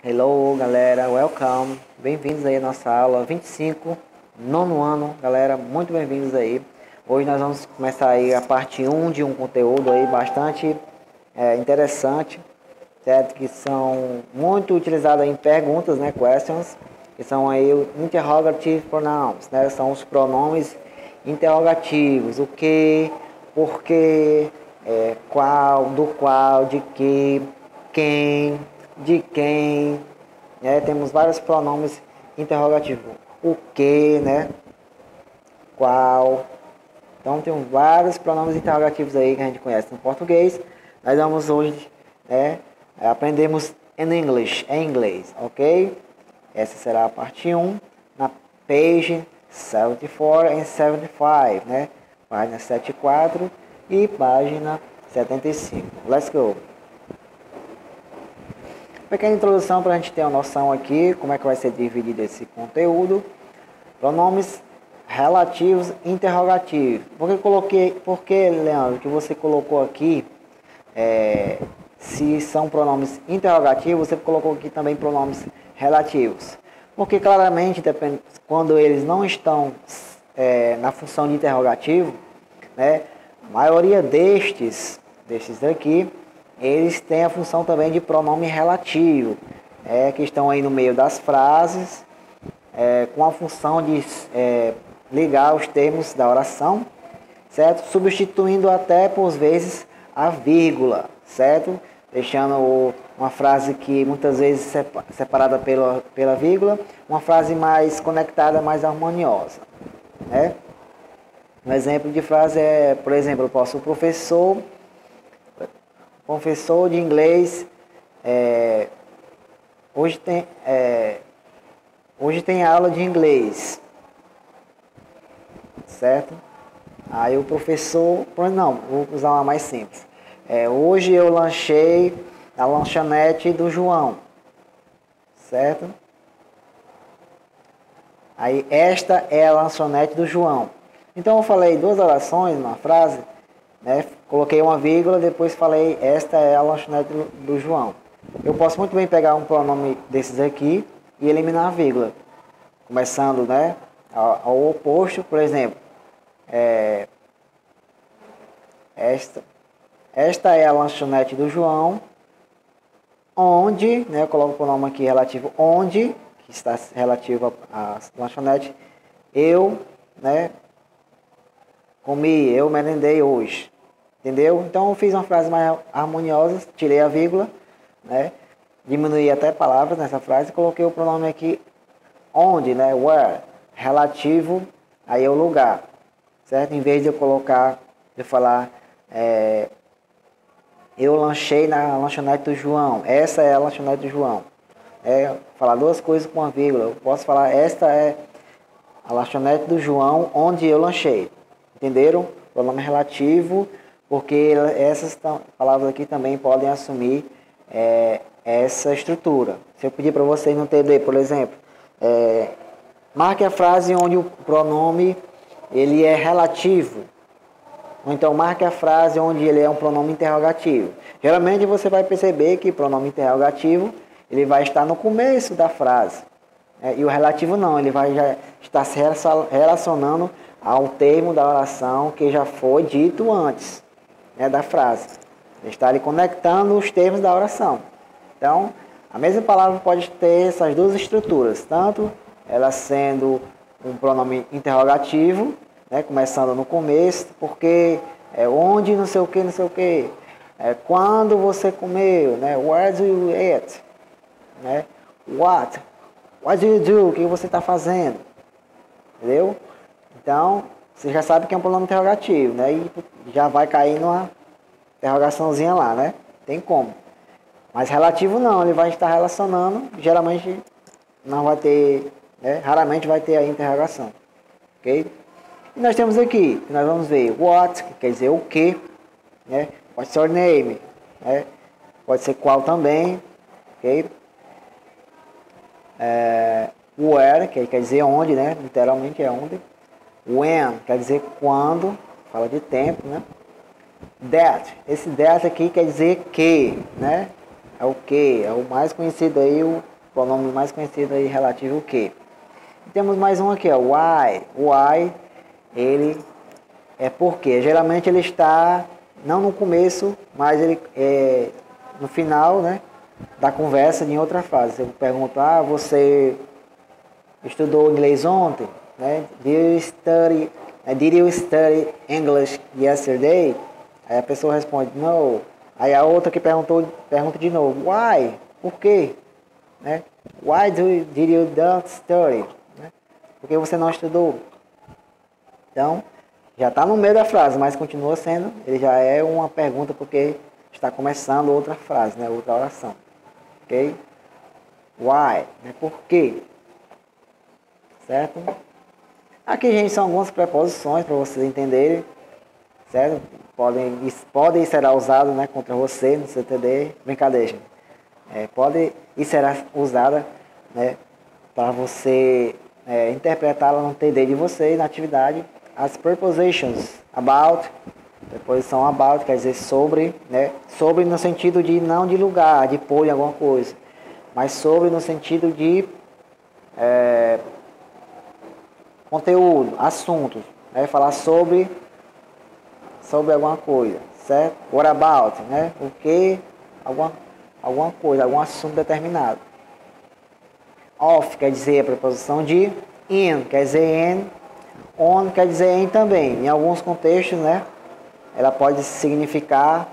Hello, galera, welcome. Bem-vindos aí à nossa aula 25, nono ano, galera, muito bem-vindos aí. Hoje nós vamos começar aí a parte 1 de um conteúdo aí bastante interessante, certo? Que são muito utilizados em perguntas, né, questions, que são aí o interrogative pronouns, né? São os pronomes interrogativos, o que, porquê, qual, do qual, de que, quem, de quem, né? Temos vários pronomes interrogativos, o que, né? Qual. Então tem vários pronomes interrogativos aí que a gente conhece no português. Nós vamos hoje, aprendemos em inglês, ok? Essa será a parte 1, na page 74 e 75, né? Página 74 e página 75. Let's go! Pequena introdução para a gente ter uma noção aqui, como é que vai ser dividido esse conteúdo. Pronomes relativos interrogativos. Por que, Leandro, que você colocou aqui, se são pronomes interrogativos, você colocou aqui também pronomes relativos? Porque claramente, quando eles não estão na função de interrogativo, né, a maioria destes daqui, eles têm a função também de pronome relativo, que estão aí no meio das frases, com a função de ligar os termos da oração, certo? Substituindo até, por vezes, a vírgula, certo? Deixando uma frase que muitas vezes separada pela vírgula, uma frase mais conectada, mais harmoniosa, né? Um exemplo de frase por exemplo, eu posso, o professor de inglês, hoje tem aula de inglês, certo? Aí o professor, não, vou usar uma mais simples. Hoje eu lanchei na lanchonete do João, certo? Aí esta é a lanchonete do João. Então eu falei duas orações numa frase, né? Coloquei uma vírgula, depois falei esta é a lanchonete do João. Eu posso muito bem pegar um pronome desses aqui e eliminar a vírgula, começando, né, ao oposto, por exemplo, esta é a lanchonete do João, onde, né, eu coloco o pronome aqui relativo onde, que está relativo à lanchonete, eu, né, comi, eu merendei hoje. Entendeu? Então eu fiz uma frase mais harmoniosa, tirei a vírgula, né? Diminuí até palavras nessa frase e coloquei o pronome aqui onde, né? Where, relativo aí ao lugar, certo? Em vez de eu falar eu lanchei na lanchonete do João, essa é a lanchonete do João. Falar duas coisas com uma vírgula. Eu posso falar esta é a lanchonete do João onde eu lanchei. Entenderam? Pronome relativo, porque essas palavras aqui também podem assumir essa estrutura. Se eu pedir para vocês no TD, por exemplo, marque a frase onde o pronome ele é relativo. Ou então marque a frase onde ele é um pronome interrogativo. Geralmente você vai perceber que o pronome interrogativo ele vai estar no começo da frase. E o relativo não, ele vai já estar se relacionando ao termo da oração que já foi dito antes, né, da frase. Ele está ali conectando os termos da oração. Então, a mesma palavra pode ter essas duas estruturas, tanto ela sendo um pronome interrogativo, né, começando no começo, porque onde não sei o que, não sei o que, quando você comeu, né, where do you eat, né, what do you do, o que você está fazendo, entendeu? Então, você já sabe que é um pronome interrogativo, né? E já vai cair numa interrogaçãozinha lá, né? Tem como. Mas relativo não, ele vai estar relacionando, geralmente não vai ter, né? Raramente vai ter a interrogação, ok? E nós temos aqui, nós vamos ver what, que quer dizer o que, né? What's your name, né? Pode ser qual também, ok? Where, que quer dizer onde, né? Literalmente é onde. When, quer dizer quando, fala de tempo, né? That, esse that aqui quer dizer que, né? É o que, é o mais conhecido aí, pronome mais conhecido aí relativo ao que. Temos mais um aqui, ó, why. Why, ele é porque. Geralmente ele está, não no começo, mas ele é no final, né, da conversa em outra frase. Eu pergunto, você estudou inglês ontem? Né? Did you study English yesterday? Aí a pessoa responde, no. Aí a outra que pergunta de novo, why? Por quê? Né? Why did you not study? Né? Por que você não estudou? Então, já está no meio da frase, mas continua sendo, ele já é uma pergunta porque está começando outra frase, né? Outra oração. Ok? Why? Né? Por quê? Certo? Aqui, gente, são algumas preposições para vocês entenderem. Certo? Podem e será usado, né, contra você no CTD. Brincadeira, gente. Pode e será usada, né, para você interpretá-la no TD de vocês, na atividade. As prepositions, about, preposição about, quer dizer sobre, né, sobre no sentido de não de lugar, de pôr em alguma coisa, mas sobre no sentido de conteúdo, assuntos, né, falar sobre alguma coisa, certo? What about, né, o que, alguma coisa, algum assunto determinado. Of quer dizer a preposição de, in quer dizer in, on quer dizer em também. Em alguns contextos, né, ela pode significar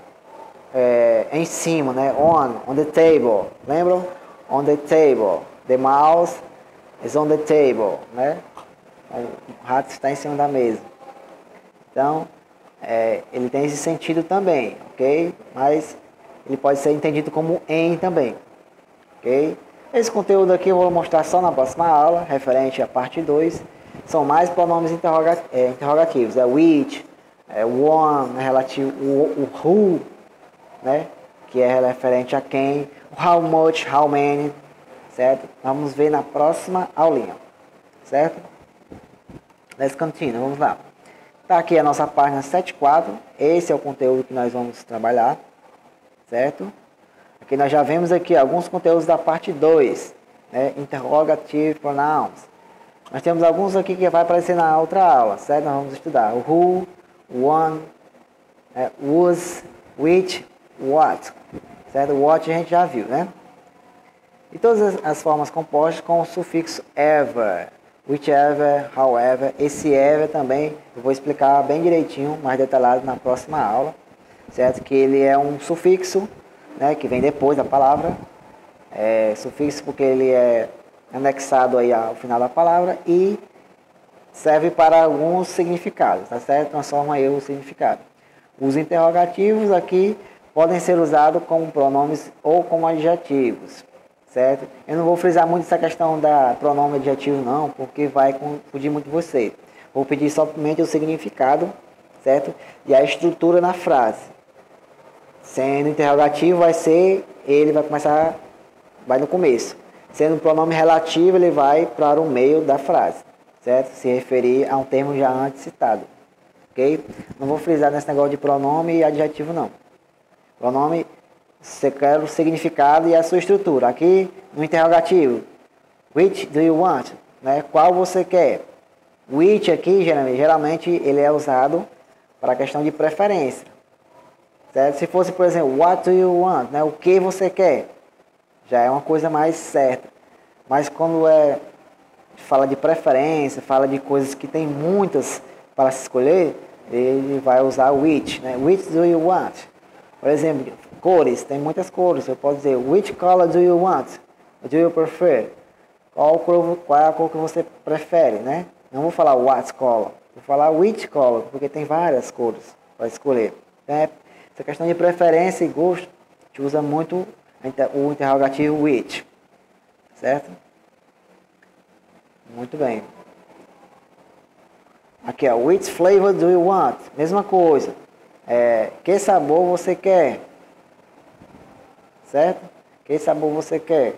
em cima, né, on the table, lembram? On the table, the mouse is on the table, né? O rato está em cima da mesa. Então, ele tem esse sentido também, ok? Mas ele pode ser entendido como em também, ok? Esse conteúdo aqui eu vou mostrar só na próxima aula, referente à parte 2. São mais pronomes interrogativos, which, one, né, relativo, o who, né, que é referente a quem, how much, how many, certo? Vamos ver na próxima aulinha, certo? Let's continue, vamos lá. Tá aqui a nossa página 7.4, esse é o conteúdo que nós vamos trabalhar, certo? Aqui nós já vemos aqui alguns conteúdos da parte 2, né? Interrogative pronouns. Nós temos alguns aqui que vai aparecer na outra aula, certo? Nós vamos estudar o who, one, was, which, what, certo? What a gente já viu, né? E todas as formas compostas com o sufixo ever, whichever, however. Esse ever também eu vou explicar bem direitinho, mais detalhado na próxima aula, certo? Que ele é um sufixo, né, que vem depois da palavra, sufixo porque ele é anexado aí ao final da palavra e serve para alguns significados, tá certo? Transforma aí o significado. Os interrogativos aqui podem ser usados como pronomes ou como adjetivos, certo? Eu não vou frisar muito essa questão da pronome adjetivo não, porque vai confundir muito você. Vou pedir somente o significado, certo? E a estrutura na frase. Sendo interrogativo ele vai começar, vai no começo. Sendo pronome relativo, ele vai para o meio da frase, certo? Se referir a um termo já antes citado, ok? Não vou frisar nesse negócio de pronome e adjetivo não. Pronome, você quer o significado e a sua estrutura. Aqui no interrogativo, which do you want? Né? Qual você quer? Which aqui, geralmente ele é usado para a questão de preferência. Certo? Se fosse, por exemplo, what do you want? Né? O que você quer? Já é uma coisa mais certa. Mas quando fala de preferência, fala de coisas que tem muitas para se escolher, ele vai usar which. Né? Which do you want? Por exemplo, cores, tem muitas cores. Eu posso dizer, which color do you want? Do you prefer? Qual é a cor que você prefere? Né? Não vou falar what color, vou falar which color, porque tem várias cores para escolher. Essa questão de preferência e gosto, a gente usa muito o interrogativo which, certo? Muito bem. Aqui, ó, which flavor do you want? Mesma coisa. Que sabor você quer? Certo? Que sabor você quer?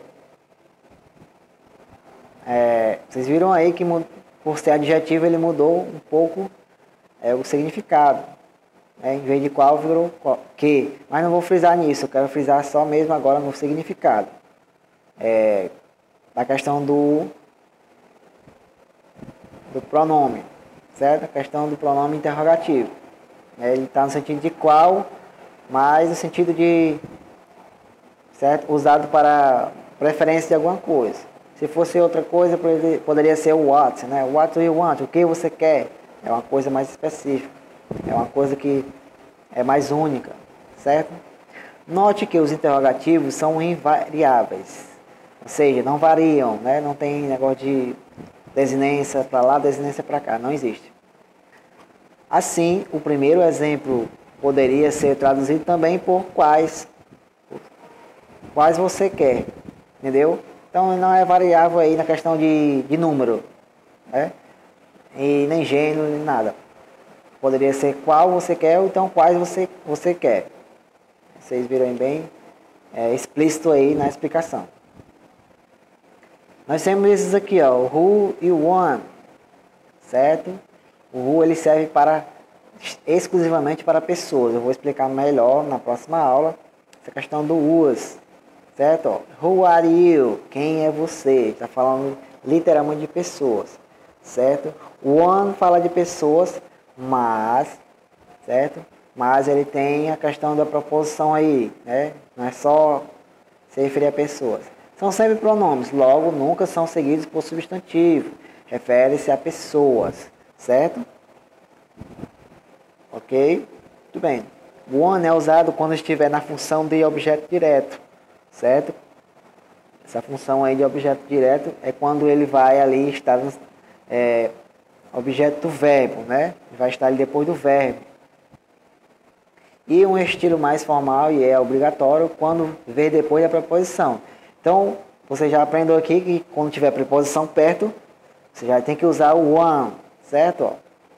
Vocês viram aí que por ser adjetivo ele mudou um pouco o significado. Em vez de qual virou que. Mas não vou frisar nisso, eu quero frisar só mesmo agora no significado. da questão do pronome, certo? A questão do pronome interrogativo. Ele está no sentido de qual, mas no sentido de, certo? Usado para preferência de alguma coisa. Se fosse outra coisa, poderia ser o what, né? What do you want? O que você quer? É uma coisa mais específica. É uma coisa que é mais única, certo? Note que os interrogativos são invariáveis. Ou seja, não variam, né? Não tem negócio de desinência para lá, desinência para cá. Não existe. Assim, o primeiro exemplo poderia ser traduzido também por quais você quer, entendeu? Então não é variável aí na questão de número, né? E nem gênero, nem nada. Poderia ser qual você quer ou então quais você quer. Vocês viram bem explícito aí na explicação. Nós temos esses aqui, ó, o who e o one, certo? O who ele serve exclusivamente para pessoas. Eu vou explicar melhor na próxima aula essa questão do whos, certo? Ó, who are you? Quem é você? Está falando literalmente de pessoas, certo? O one fala de pessoas, mas, certo? Mas ele tem a questão da proposição aí, né? Não é só se referir a pessoas. São sempre pronomes, logo nunca são seguidos por substantivo. Refere-se a pessoas, certo? Ok? Muito bem. O one é usado quando estiver na função de objeto direto, certo? Essa função aí de objeto direto é quando ele vai ali estar no objeto do verbo, né? Vai estar ali depois do verbo. E um estilo mais formal e é obrigatório quando vem depois da preposição. Então, você já aprendeu aqui que quando tiver preposição perto, você já tem que usar o one, certo?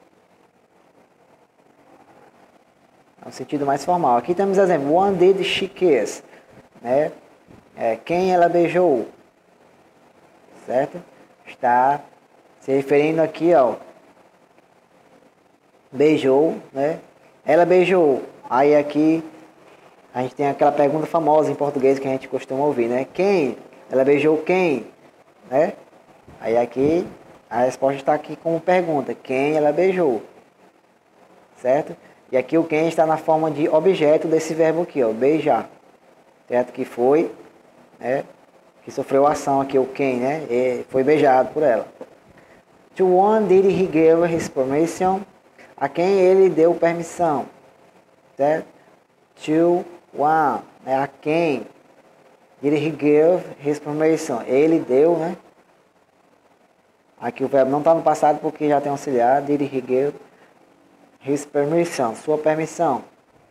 É um sentido mais formal. Aqui temos exemplo. One did she kiss? Né? Quem ela beijou? Certo? Está se referindo aqui ao beijou, né? Ela beijou. Aí aqui a gente tem aquela pergunta famosa em português que a gente costuma ouvir, né? Quem? Ela beijou quem? Né? Aí aqui a resposta está aqui como pergunta. Quem ela beijou? Certo? E aqui o quem está na forma de objeto desse verbo aqui, ó, beijar. Certo? Que foi, né? Que sofreu ação aqui, o quem, né? E foi beijado por ela. To one did he give his permission? A quem ele deu permissão? Certo? To one, né? A quem did he give his permission? Ele deu, né? Aqui o verbo não está no passado porque já tem auxiliar. Did he give his permission? Sua permissão.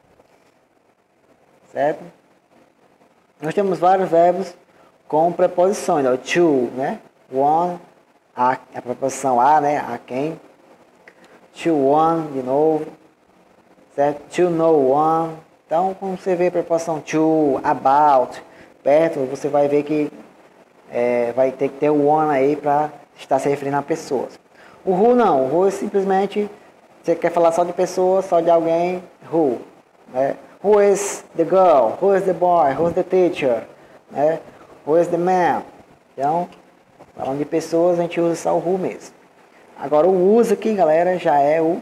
Certo? Nós temos vários verbos com preposições. Ó, to, né? One, a preposição a, né? A quem. To one, de novo. Certo? To no one. Então, quando você vê a preposição to, about, perto, você vai ver que vai ter que ter o one aí para estar se referindo a pessoas. O who não. O who é simplesmente, você quer falar só de pessoas, só de alguém, who. Né? Who is the girl? Who is the boy? Who is the teacher? Né? Who is the man? Então, falando de pessoas, a gente usa só o who mesmo. Agora, o uso aqui, galera, já é o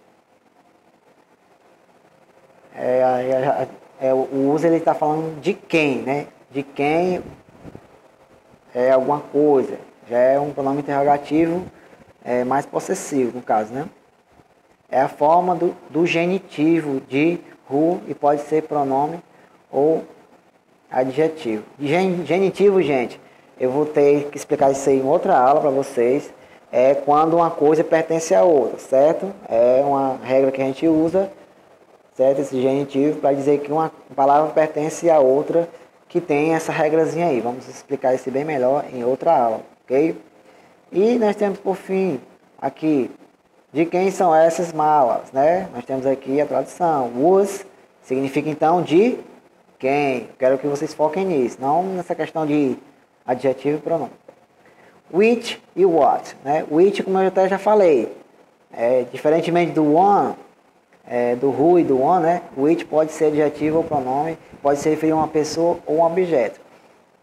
o uso, ele está falando de quem, né? De quem é alguma coisa. Já é um pronome interrogativo mais possessivo, no caso, né? É a forma do genitivo de who e pode ser pronome ou adjetivo. Genitivo, gente, eu vou ter que explicar isso aí em outra aula para vocês. É quando uma coisa pertence a outra, certo? É uma regra que a gente usa, certo? Esse genitivo para dizer que uma palavra pertence a outra, que tem essa regrazinha aí. Vamos explicar isso bem melhor em outra aula, ok? E nós temos por fim aqui, de quem são essas malas, né? Nós temos aqui a tradução. Whose significa então de quem. Quero que vocês foquem nisso, não nessa questão de adjetivo e pronome. Which e what, né? Which, como eu até já falei, diferentemente do one, do who e do one, né? Which pode ser adjetivo ou pronome, pode se referir a uma pessoa ou um objeto.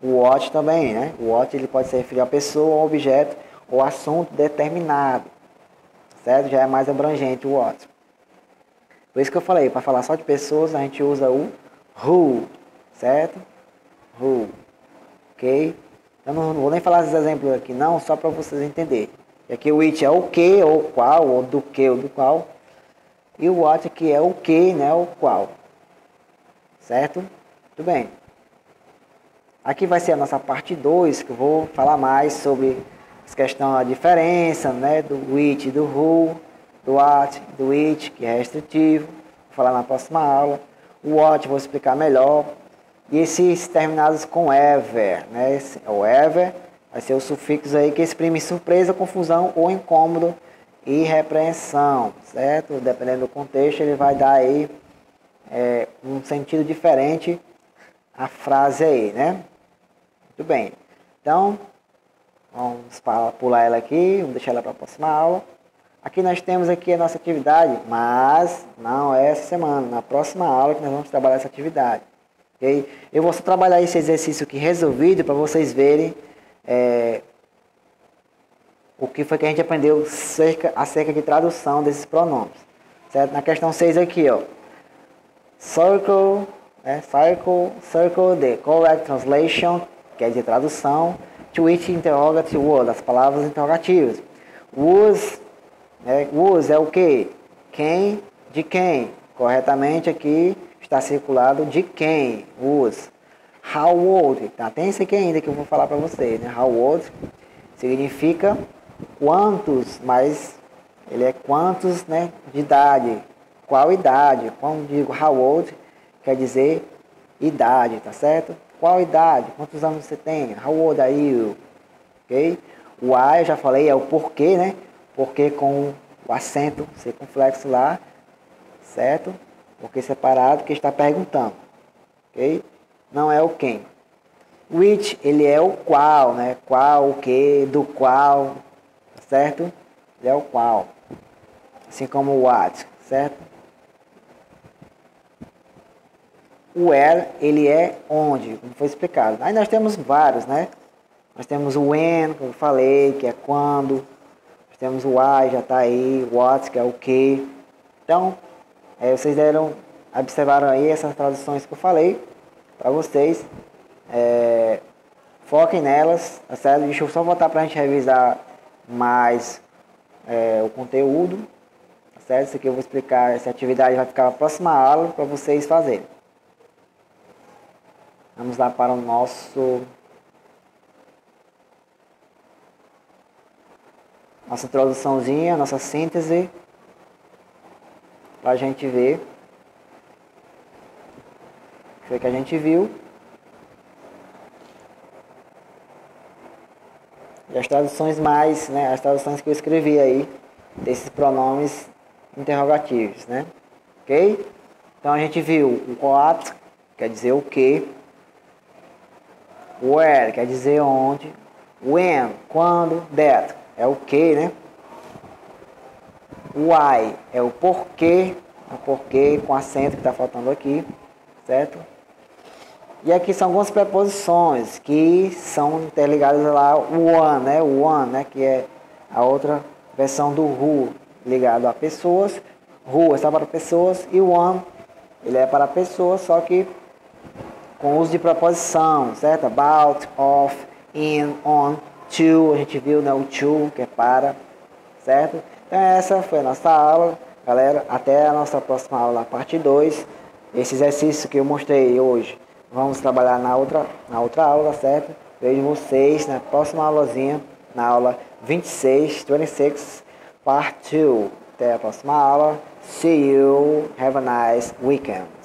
O what também, né? O what ele pode se referir a pessoa, ao objeto ou assunto determinado, certo? Já é mais abrangente o what. Por isso que eu falei, para falar só de pessoas, a gente usa o who, certo? Who, ok? Eu não vou nem falar esses exemplos aqui não, só para vocês entenderem. E aqui o which é o que, ou qual, ou do que, ou do qual. E o what aqui é o que, né, o qual. Certo? Muito bem. Aqui vai ser a nossa parte 2, que eu vou falar mais sobre essa questão da diferença, né, do which, do who, do what, do which, que é restritivo. Vou falar na próxima aula. O what vou explicar melhor. E esses terminados com ever, né? O ever vai ser o sufixo aí que exprime surpresa, confusão ou incômodo e repreensão, certo? Dependendo do contexto, ele vai dar aí um sentido diferente à frase aí, né? Muito bem. Então, vamos pular ela aqui, vamos deixar ela para a próxima aula. Aqui nós temos aqui a nossa atividade, mas não é essa semana, na próxima aula que nós vamos trabalhar essa atividade. Okay? Eu vou só trabalhar esse exercício aqui resolvido para vocês verem o que foi que a gente aprendeu acerca de tradução desses pronomes. Certo? Na questão 6 aqui, ó. Circle, the correct translation, quer dizer tradução, to each interrogative word, as palavras interrogativas. Whose é o que? Quem, de quem. Corretamente aqui está circulado de quem, whose. How old, tá? Tem isso aqui ainda que eu vou falar para vocês, né? How old significa quantos, mas ele é quantos, né, de idade. Qual idade? Quando digo how old, quer dizer idade, tá certo? Qual idade? Quantos anos você tem? How old are you? Ok? O why, eu já falei, é o porquê, né? Porquê com o acento circunflexo lá, certo? Porque separado que está perguntando, ok? Não é o quem. Which, ele é o qual, né? Qual, o que, do qual, certo? Ele é o qual. Assim como o what, certo? O where, ele é onde, como foi explicado. Aí nós temos vários, né? Nós temos o when, como eu falei, que é quando. Nós temos o why, já está aí. What, que é o que. Então, vocês observaram aí essas traduções que eu falei para vocês. Foquem nelas, tá certo? Deixa eu só voltar para a gente revisar mais o conteúdo, tá certo? Isso aqui eu vou explicar, essa atividade vai ficar na próxima aula para vocês fazerem. Vamos lá para o nossa introduçãozinha, nossa síntese, para a gente ver o que foi que a gente viu. E as traduções as traduções que eu escrevi aí, desses pronomes interrogativos, né? Ok? Então a gente viu o what, quer dizer o que. Where, quer dizer onde. When, quando. That, é o que, né? Why, é o porquê com acento que está faltando aqui, certo? E aqui são algumas preposições que são interligadas lá, o one, né? O one, né? Que é a outra versão do who, ligado a pessoas. Who é só para pessoas e o one, ele é para pessoas, só que com uso de preposição, certo? About, of, in, on, to, a gente viu, né? O to, que é para, certo? Então essa foi a nossa aula, galera. Até a nossa próxima aula, parte 2. Esse exercício que eu mostrei hoje, vamos trabalhar na outra aula, certo? Vejo vocês na próxima aulazinha, na aula 26, part 2. Até a próxima aula. See you. Have a nice weekend.